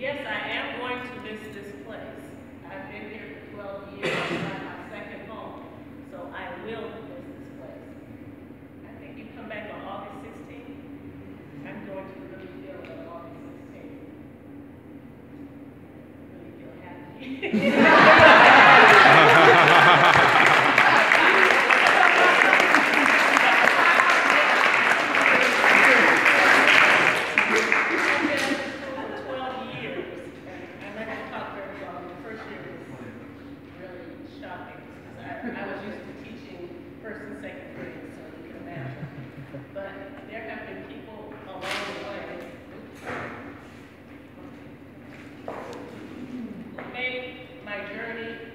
Yes, I am going to miss this place. I've been here for 12 years. It's my second home. So I will miss this place. I think you come back on August 16th. I'm going to really feel it on August 16th. Really feel happy. I was used to teaching first and second grade, so you can imagine. But there have been people along the way who made my journey